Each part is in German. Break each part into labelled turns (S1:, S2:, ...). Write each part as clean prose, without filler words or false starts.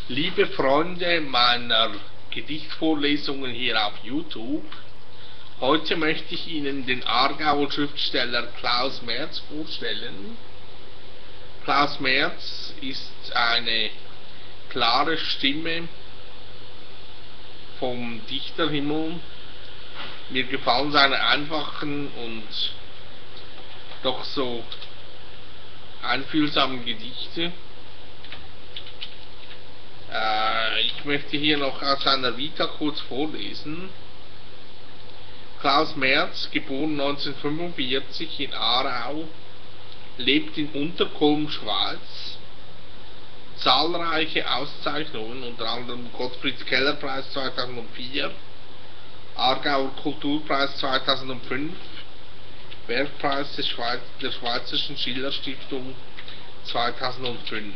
S1: Liebe Freunde meiner Gedichtvorlesungen hier auf YouTube, heute möchte ich Ihnen den Aargauer Schriftsteller Klaus Merz vorstellen. Klaus Merz ist eine klare Stimme vom Dichterhimmel. Mir gefallen seine einfachen und doch so einfühlsamen Gedichte. Ich möchte hier noch aus seiner Vita kurz vorlesen. Klaus Merz, geboren 1945 in Aarau, lebt in Unterkulm, Schweiz. Zahlreiche Auszeichnungen, unter anderem Gottfried-Keller-Preis 2004, Aargauer Kulturpreis 2005, Werkpreis der Schweizerischen Schillerstiftung 2005.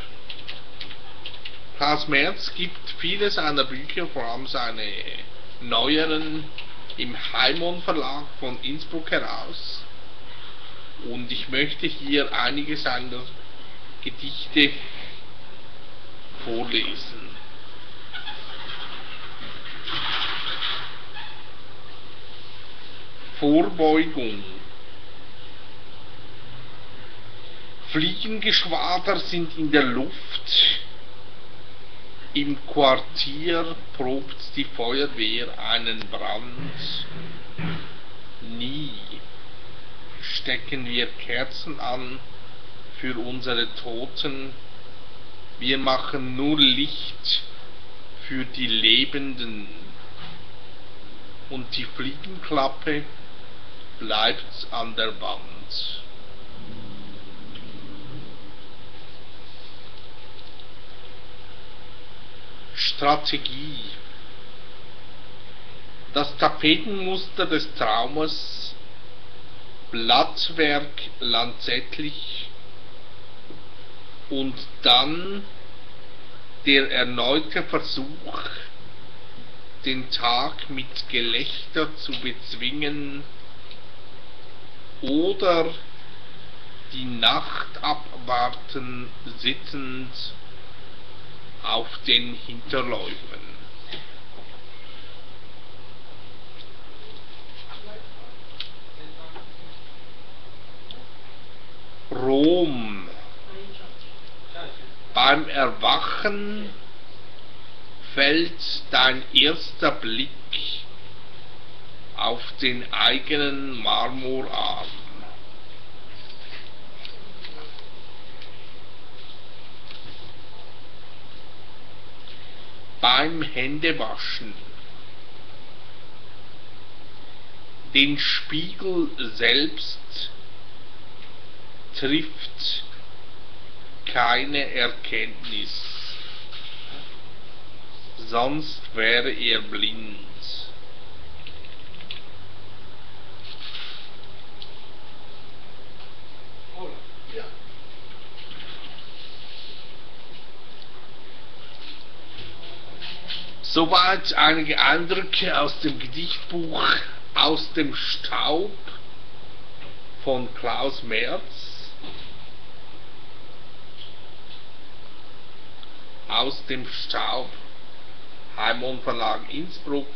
S1: Klaus Merz gibt viele seiner Bücher, vor allem seine neueren, im Heimon Verlag von Innsbruck heraus. Und ich möchte hier einige seiner Gedichte vorlesen. Vorbeugung. Fliegengeschwader sind in der Luft. Im Quartier probt die Feuerwehr einen Brand. Nie stecken wir Kerzen an für unsere Toten. Wir machen nur Licht für die Lebenden. Und die Fliegenklappe bleibt an der Wand. Strategie. Das Tapetenmuster des Traumes, Blattwerk lanzettlich, und dann der erneute Versuch, den Tag mit Gelächter zu bezwingen oder die Nacht abwarten, sitzend auf den Hinterläufen. Rom. Beim Erwachen fällt dein erster Blick auf den eigenen Marmorarm. Beim Händewaschen den Spiegel selbst trifft keine Erkenntnis, sonst wäre er blind. Soweit einige Eindrücke aus dem Gedichtbuch Aus dem Staub von Klaus Merz. Aus dem Staub, Heimon Verlag Innsbruck.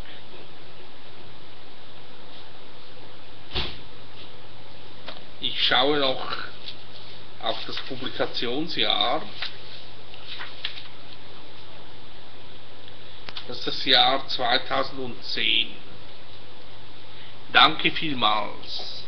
S1: Ich schaue noch auf das Publikationsjahr. Das ist das Jahr 2010. Danke vielmals.